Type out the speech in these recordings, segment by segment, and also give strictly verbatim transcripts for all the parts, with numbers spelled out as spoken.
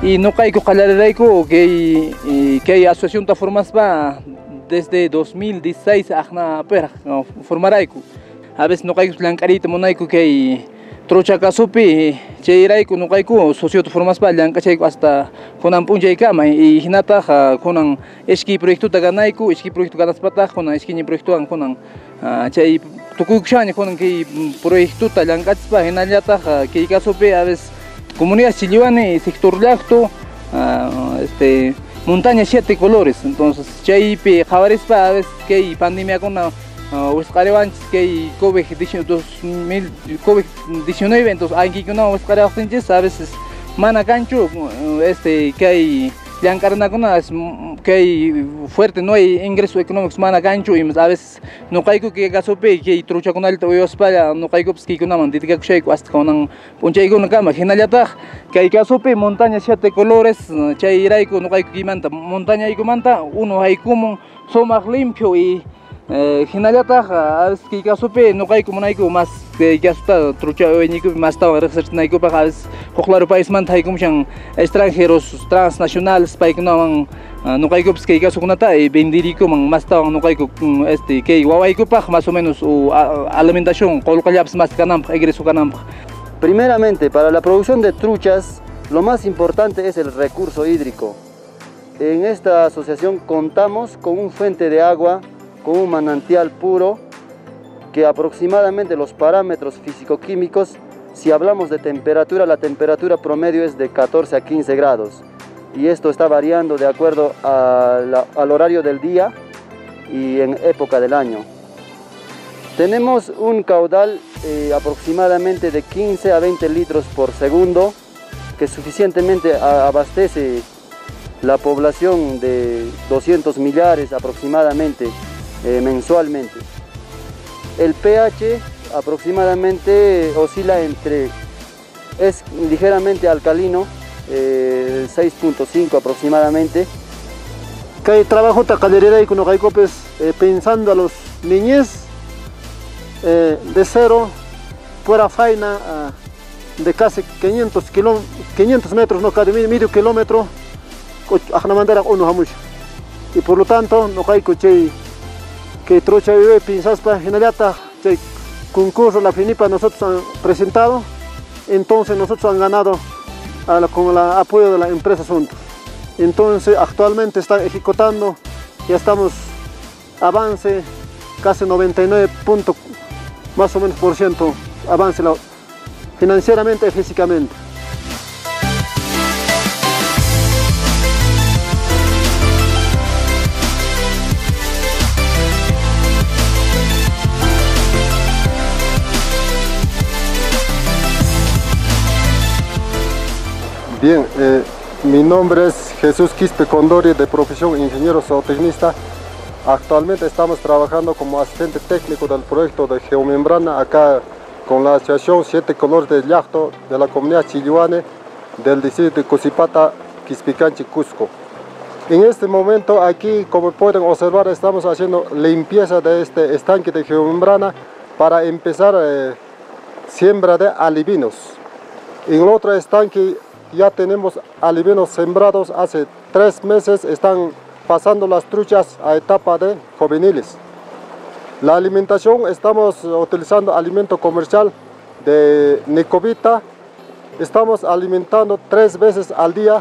y no caigo calaraico que que asociación ta formas va desde dos mil dieciséis ajna per formaraico a veces no caigo blancarita monaico que trocha casupi cheiraico no caigo socio ta formas va blanca hasta conan punjay kama y hinata conan eski proyecto ta ganaico eski proyecto ganas pata conan eski ni proyecto an conan chay tukukshan conan que proyecto ta blancatspa hinallata que casupi a veces comunidad chilihuane sector lacto uh, este montaña siete colores entonces chaypi jabarespa a veces que pandemia con Huescarevan que covid diecinueve entonces aquí que no Huescarevan a veces mana cancho este que hay Llancarna con que hay fuerte no hay ingreso económico mana gancho y a veces no caigo que gasope que trucha con alto y España no caigo pues que con una mandita que hasta con un ponche con una cama generalidad que hay gasope montaña siete colores chay iraico no caigo que manta montaña y manta uno hay como son más limpio y generalidad a veces que gasope no caigo como naico más que gasta trucha y más estaba research naico para claro país manta hay como extranjeros transnacionales para que no no caigo pues que caso con nata y vendirico más estaba no caigo este que guayco pa más o menos o alimentación colocallaps más canam egreso canam. Primeramente, para la producción de truchas lo más importante es el recurso hídrico. En esta asociación contamos con un fuente de agua, con un manantial puro, que aproximadamente los parámetros físico-químicos, si hablamos de temperatura, la temperatura promedio es de catorce a quince grados. Y esto está variando de acuerdo a la, al horario del día y en época del año. Tenemos un caudal eh, aproximadamente de quince a veinte litros por segundo, que suficientemente abastece la población de doscientos millares aproximadamente eh, mensualmente. El pH aproximadamente oscila entre, es ligeramente alcalino, eh, seis punto cinco aproximadamente. Que trabajo ta calidad y con pues eh, pensando a los niñez eh, de cero fuera faina uh, de casi quinientos, kilo, quinientos metros, no casi medio kilómetro, a mandar uno a mucho. Y por lo tanto, no hay coche que trocha vive pensas para generar concurso la FINIPA nosotros han presentado, entonces nosotros han ganado a la, con el apoyo de la empresa Suntos. Entonces actualmente están ejecutando, ya estamos avance casi noventa y nueve punto más o menos por ciento avance la, financieramente y físicamente. Bien, eh, mi nombre es Jesús Quispe Condori, de profesión ingeniero zootecnista. Actualmente estamos trabajando como asistente técnico del proyecto de geomembrana acá con la asociación Siete Colores de Llacto de la comunidad chilihuane del distrito de Cusipata, Quispicanchi, Cusco. En este momento aquí, como pueden observar, estamos haciendo limpieza de este estanque de geomembrana para empezar eh, siembra de alivinos. En el otro estanque ya tenemos alivinos sembrados hace tres meses, están pasando las truchas a etapa de juveniles. La alimentación, estamos utilizando alimento comercial de Nicovita, estamos alimentando tres veces al día.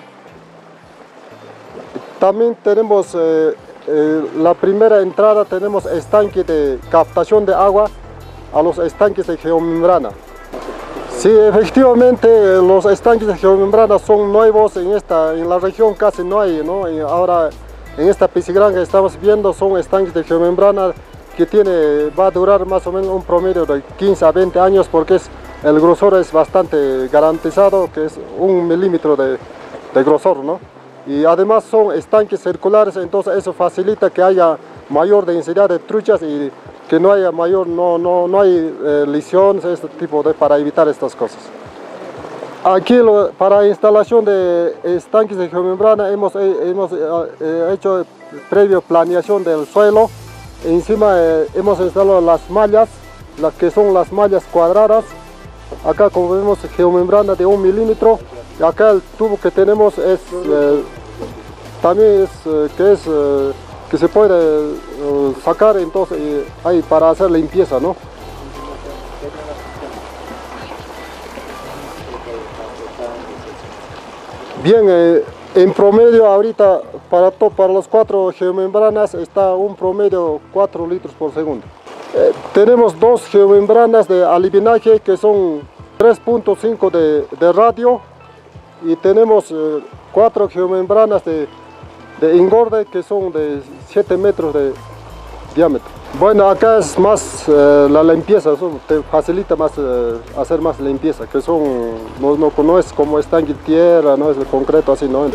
También tenemos eh, eh, la primera entrada, tenemos estanque de captación de agua a los estanques de geomembrana. Sí, efectivamente los estanques de geomembrana son nuevos en, esta, en la región, casi no hay, ¿no? Y ahora en esta piscigranja que estamos viendo son estanques de geomembrana que tiene, va a durar más o menos un promedio de quince a veinte años porque es, el grosor es bastante garantizado, que es un milímetro de, de grosor, ¿no? Y además son estanques circulares, entonces eso facilita que haya mayor densidad de truchas y que no haya mayor, no, no, no hay eh, lesiones, este tipo de, para evitar estas cosas. Aquí lo, para instalación de estanques de geomembrana hemos, eh, hemos eh, hecho previo planeación del suelo. Encima eh, hemos instalado las mallas, las que son las mallas cuadradas. Acá como vemos geomembrana de un milímetro Acá el tubo que tenemos es eh, también es eh, que es eh, que se puede eh, sacar, entonces eh, ahí para hacer limpieza, ¿no? Bien, eh, en promedio ahorita para, to, para los cuatro geomembranas está un promedio cuatro litros por segundo. Eh, tenemos dos geomembranas de alivinaje que son tres punto cinco de, de radio y tenemos eh, cuatro geomembranas de, de engorde que son de siete metros de diámetro. Bueno, acá es más eh, la limpieza, eso te facilita más eh, hacer más limpieza, que son, no, no, no es como estanque de tierra, no es el concreto así, ¿no?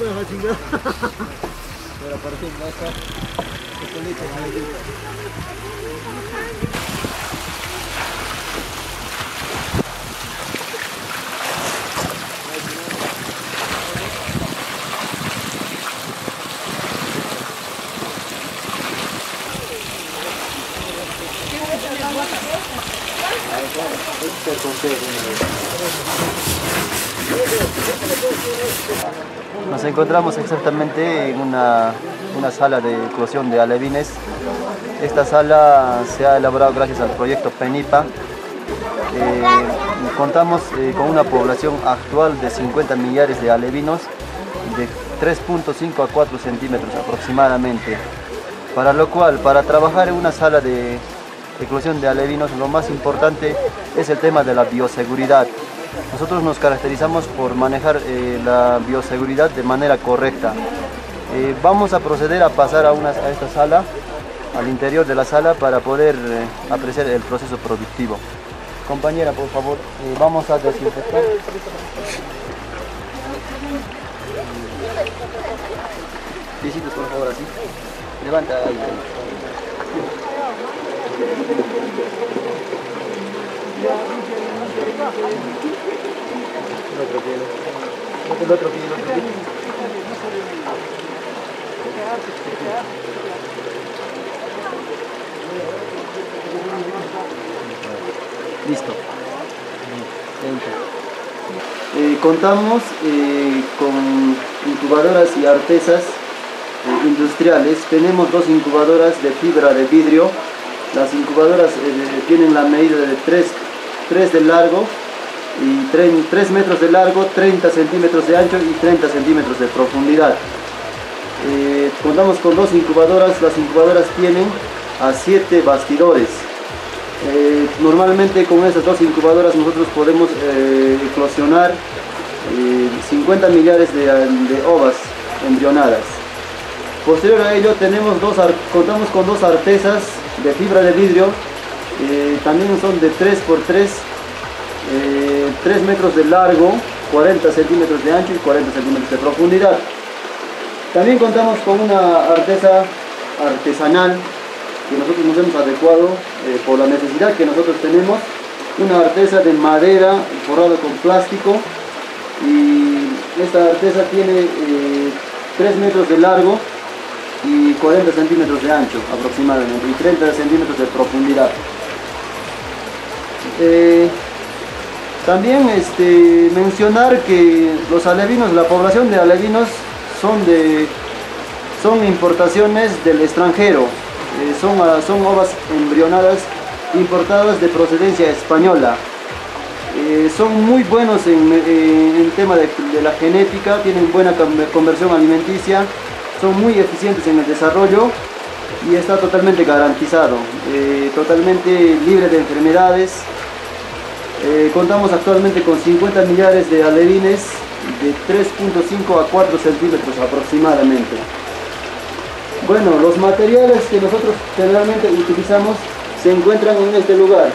Nos encontramos exactamente en una, una sala de eclosión de alevines. Esta sala se ha elaborado gracias al proyecto PENIPA. Eh, contamos eh, con una población actual de cincuenta millares de alevinos de tres punto cinco a cuatro centímetros aproximadamente. Para lo cual, para trabajar en una sala de eclosión de alevinos, lo más importante es el tema de la bioseguridad. Nosotros nos caracterizamos por manejar eh, la bioseguridad de manera correcta. Eh, vamos a proceder a pasar a, una, a esta sala, al interior de la sala, para poder eh, apreciar el proceso productivo. Compañera, por favor, eh, vamos a desinfectar. Piecitos, por favor, así. Levanta ahí. El otro pie, el otro pie, el otro pie. Listo. Eh, contamos eh, con incubadoras y artesas eh, industriales. Tenemos dos incubadoras de fibra de vidrio. Las incubadoras eh, tienen la medida de tres de largo y tres metros de largo, treinta centímetros de ancho y treinta centímetros de profundidad. Eh, contamos con dos incubadoras. Las incubadoras tienen a siete bastidores. Eh, normalmente con estas dos incubadoras nosotros podemos eh, eclosionar eh, cincuenta millares de, de ovas embrionadas. Posterior a ello tenemos dos, contamos con dos artesas de fibra de vidrio, eh, también son de tres por tres, eh, tres metros de largo, cuarenta centímetros de ancho y cuarenta centímetros de profundidad. También contamos con una artesa artesanal que nosotros nos hemos adecuado eh, por la necesidad que nosotros tenemos, una artesa de madera forrada con plástico, y esta artesa tiene eh, tres metros de largo y cuarenta centímetros de ancho aproximadamente y treinta centímetros de profundidad. Eh, también este, mencionar que los alevinos, la población de alevinos son, de, son importaciones del extranjero, eh, son, son ovas embrionadas importadas de procedencia española. Eh, son muy buenos en el tema de, de la genética, tienen buena conversión alimenticia, son muy eficientes en el desarrollo y está totalmente garantizado, eh, totalmente libre de enfermedades. Eh, contamos actualmente con cincuenta millares de alevines de tres punto cinco a cuatro centímetros aproximadamente. Bueno, los materiales que nosotros generalmente utilizamos se encuentran en este lugar.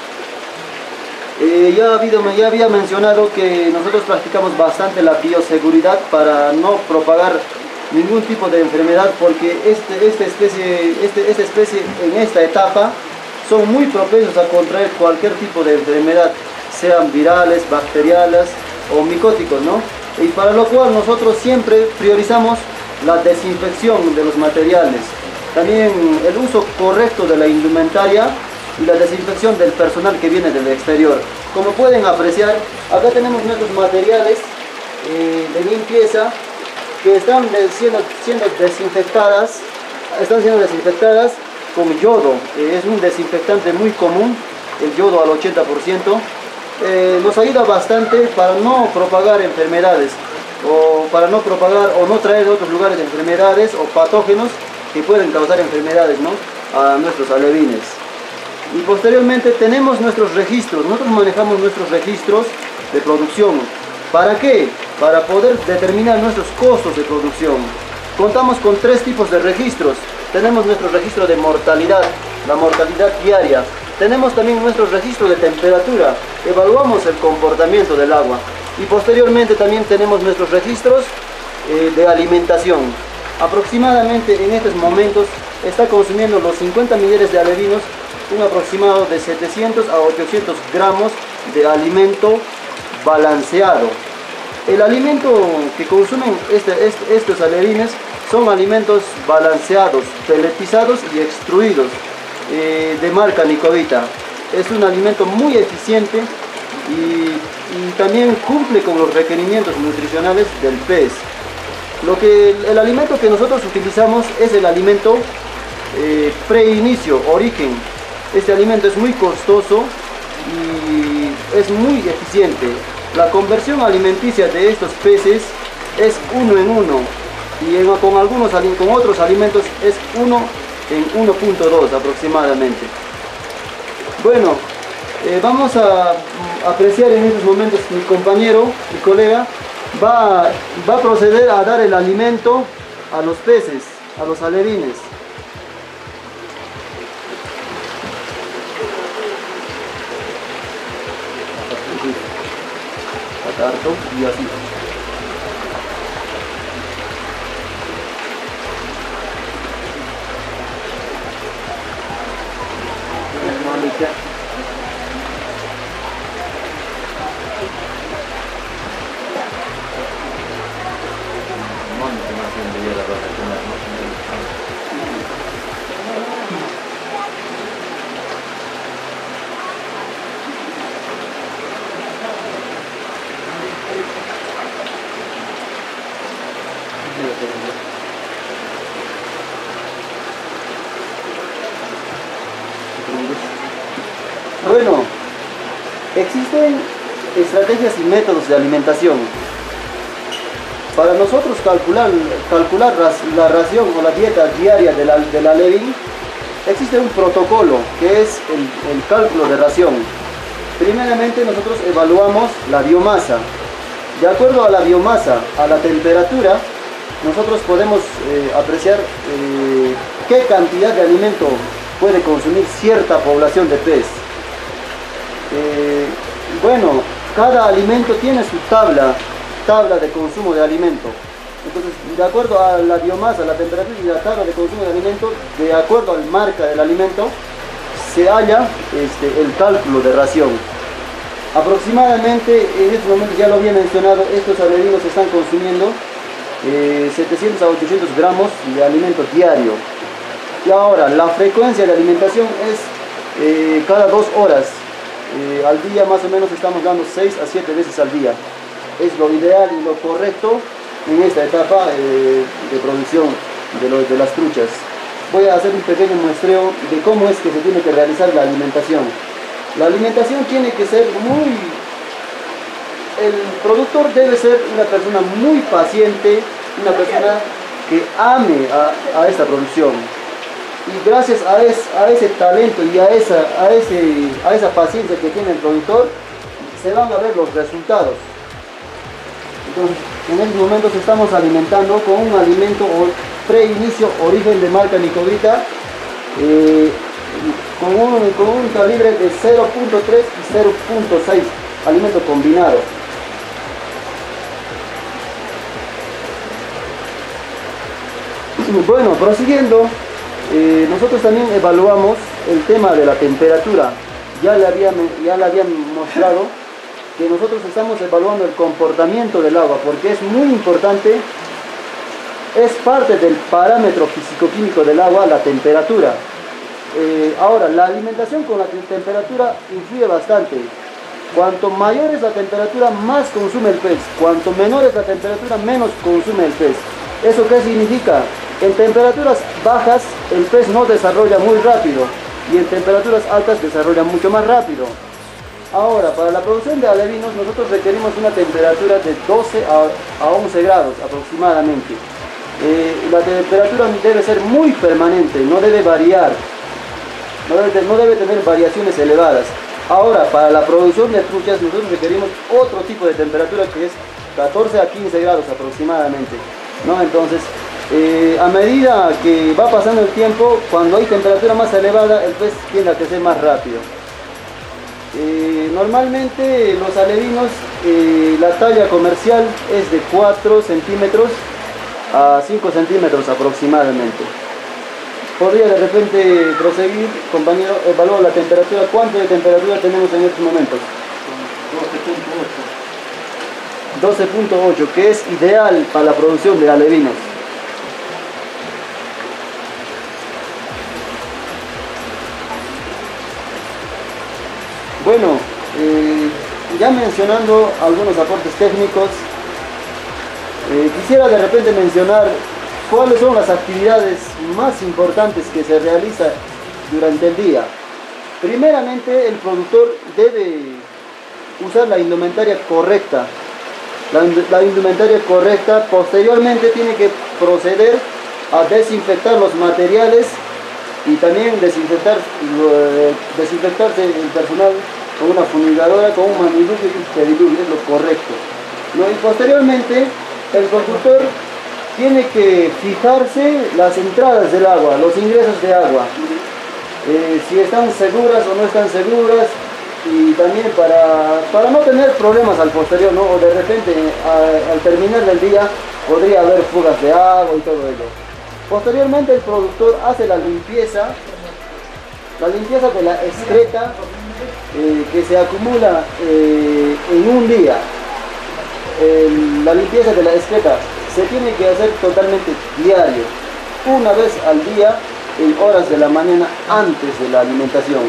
Eh, ya, ha habido, ya había mencionado que nosotros practicamos bastante la bioseguridad para no propagar ningún tipo de enfermedad, porque este, esta, especie, este, esta especie en esta etapa son muy propensos a contraer cualquier tipo de enfermedad, sean virales, bacterianas o micóticos, ¿no? Y para lo cual nosotros siempre priorizamos la desinfección de los materiales, también el uso correcto de la indumentaria y la desinfección del personal que viene del exterior. Como pueden apreciar, acá tenemos nuestros materiales eh, de limpieza que están de- siendo, siendo desinfectadas, están siendo desinfectadas con yodo. Eh, es un desinfectante muy común, el yodo al ochenta por ciento. Eh, nos ayuda bastante para no propagar enfermedades o para no propagar o no traer de otros lugares enfermedades o patógenos que pueden causar enfermedades, ¿no?, a nuestros alevines. Y posteriormente tenemos nuestros registros. Nosotros manejamos nuestros registros de producción. ¿Para qué? Para poder determinar nuestros costos de producción. Contamos con tres tipos de registros. Tenemos nuestro registro de mortalidad, la mortalidad diaria. Tenemos también nuestro registro de temperatura. Evaluamos el comportamiento del agua. Y posteriormente también tenemos nuestros registros eh, de alimentación. Aproximadamente en estos momentos está consumiendo los cincuenta millares de alevinos un aproximado de setecientos a ochocientos gramos de alimento balanceado. El alimento que consumen este, este, estos alevines son alimentos balanceados, peletizados y extruidos, eh, de marca Nicovita. Es un alimento muy eficiente y, y también cumple con los requerimientos nutricionales del pez. Lo que, el, el alimento que nosotros utilizamos es el alimento eh, preinicio, origen. Este alimento es muy costoso y es muy eficiente. La conversión alimenticia de estos peces es uno en uno y en, con, algunos, con otros alimentos es uno en uno punto dos aproximadamente. Bueno, eh, vamos a, a apreciar en estos momentos mi compañero, mi colega, va, va a proceder a dar el alimento a los peces, a los alevines. Harto y así. Bueno, existen estrategias y métodos de alimentación. Para nosotros calcular, calcular la ración o la dieta diaria del, del alevín, existe un protocolo que es el, el cálculo de ración. Primeramente nosotros evaluamos la biomasa. De acuerdo a la biomasa, a la temperatura, nosotros podemos eh, apreciar eh, qué cantidad de alimento puede consumir cierta población de pez. Eh, bueno, cada alimento tiene su tabla, tabla de consumo de alimento. Entonces, de acuerdo a la biomasa, la temperatura y la tabla de consumo de alimento, de acuerdo al marca del alimento, se halla este, el cálculo de ración. Aproximadamente, en este momento ya lo había mencionado, estos alevinos están consumiendo eh, setecientos a ochocientos gramos de alimento diario. Y ahora, la frecuencia de alimentación es eh, cada dos horas. Eh, al día más o menos estamos dando seis a siete veces al día. Es lo ideal y lo correcto en esta etapa eh, de producción de, lo, de las truchas. Voy a hacer un pequeño muestreo de cómo es que se tiene que realizar la alimentación. La alimentación tiene que ser muy... El productor debe ser una persona muy paciente, una persona que ame a, a esta producción. Y gracias a, es, a ese talento y a esa, a, ese, a esa paciencia que tiene el productor, se van a ver los resultados. Entonces, en estos momentos estamos alimentando con un alimento preinicio origen de marca Nicovita, eh, con, un, con un calibre de cero punto tres y cero punto seis, alimento combinado. Bueno, prosiguiendo, eh, nosotros también evaluamos el tema de la temperatura. Ya le había, ya le había mostrado que nosotros estamos evaluando el comportamiento del agua, porque es muy importante, es parte del parámetro físico-químico del agua, la temperatura. Eh, ahora, la alimentación con la temperatura influye bastante. Cuanto mayor es la temperatura, más consume el pez. Cuanto menor es la temperatura, menos consume el pez. ¿Eso qué significa? En temperaturas bajas el pez no desarrolla muy rápido y en temperaturas altas desarrolla mucho más rápido. Ahora, para la producción de alevinos nosotros requerimos una temperatura de doce a once grados aproximadamente. Eh, la temperatura debe ser muy permanente, no debe variar, no debe, no debe tener variaciones elevadas. Ahora, para la producción de truchas nosotros requerimos otro tipo de temperatura que es catorce a quince grados aproximadamente, ¿no? Entonces, eh, a medida que va pasando el tiempo, cuando hay temperatura más elevada, el pez tiende a crecer más rápido. Eh, normalmente los alevinos, eh, la talla comercial es de cuatro centímetros a cinco centímetros aproximadamente. Podría de repente proseguir, compañero, evaluar la temperatura. ¿Cuánto de temperatura tenemos en estos momentos? doce punto ocho, que es ideal para la producción de alevinos. Bueno, eh, ya mencionando algunos aportes técnicos, eh, quisiera de repente mencionar cuáles son las actividades más importantes que se realizan durante el día. Primeramente, el productor debe usar la indumentaria correcta. La, la indumentaria correcta, posteriormente tiene que proceder a desinfectar los materiales y también desinfectar, eh, desinfectarse el personal con una fumigadora, con un maniluvio y un pediluvio, es lo correcto, ¿no? Y posteriormente el productor tiene que fijarse las entradas del agua, los ingresos de agua, eh, si están seguras o no están seguras, y también para, para no tener problemas al posterior, ¿no? O de repente a, al terminar del día podría haber fugas de agua y todo ello. Posteriormente el productor hace la limpieza, la limpieza de la excreta eh, que se acumula eh, en un día. El, la limpieza de la excreta se tiene que hacer totalmente diario, una vez al día en horas de la mañana antes de la alimentación.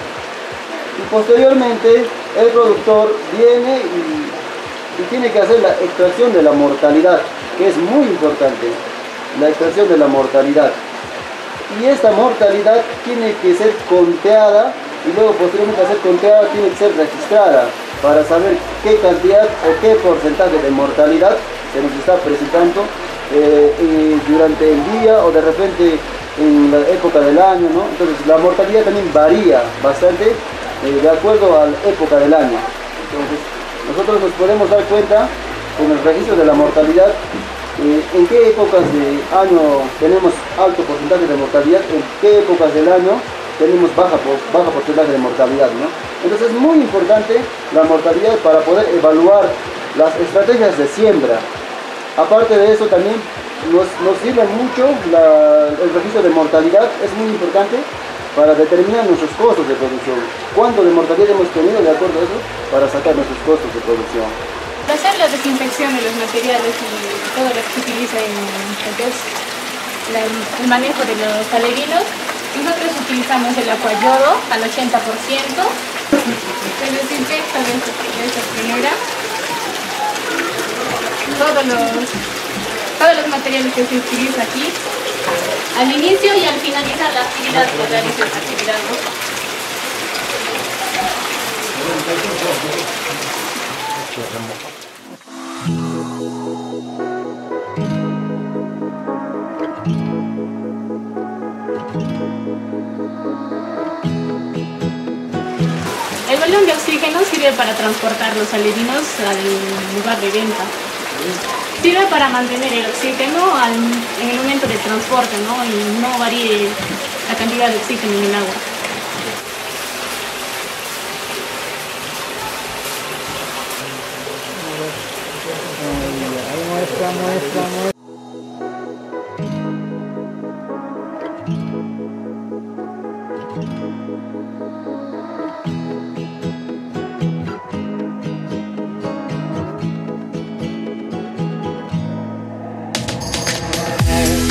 Y posteriormente el productor viene y, y tiene que hacer la extracción de la mortalidad, que es muy importante. La extracción de la mortalidad, y esta mortalidad tiene que ser conteada y luego posteriormente a ser conteada tiene que ser registrada para saber qué cantidad o qué porcentaje de mortalidad se nos está presentando eh, eh, durante el día o de repente en la época del año, ¿no? Entonces la mortalidad también varía bastante eh, de acuerdo a la época del año. Entonces nosotros nos podemos dar cuenta con el registro de la mortalidad Eh, en qué épocas de año tenemos alto porcentaje de mortalidad, en qué épocas del año tenemos baja, baja porcentaje de mortalidad, ¿no? Entonces es muy importante la mortalidad para poder evaluar las estrategias de siembra. Aparte de eso también nos, nos sirve mucho la, el registro de mortalidad, es muy importante para determinar nuestros costos de producción. ¿Cuánto de mortalidad hemos tenido de acuerdo a eso? Para sacar nuestros costos de producción. Para hacer la desinfección de los materiales y todo lo que se utiliza en lo que es la, el manejo de los alevinos, nosotros utilizamos el acuayodo al ochenta por ciento, se desinfecta de esta primera, todos los, todos los materiales que se utilizan aquí, al inicio y al finalizar la actividad que realiza esta actividad, ¿no? El balón de oxígeno sirve para transportar los alevinos al lugar de venta. Sirve para mantener el oxígeno al, en el momento de transporte, ¿no? Y no varíe la cantidad de oxígeno en el agua. Ahí muestra, muestra, muestra.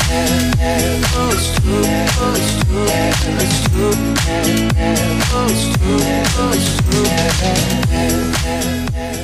It's true, it's true, it's true.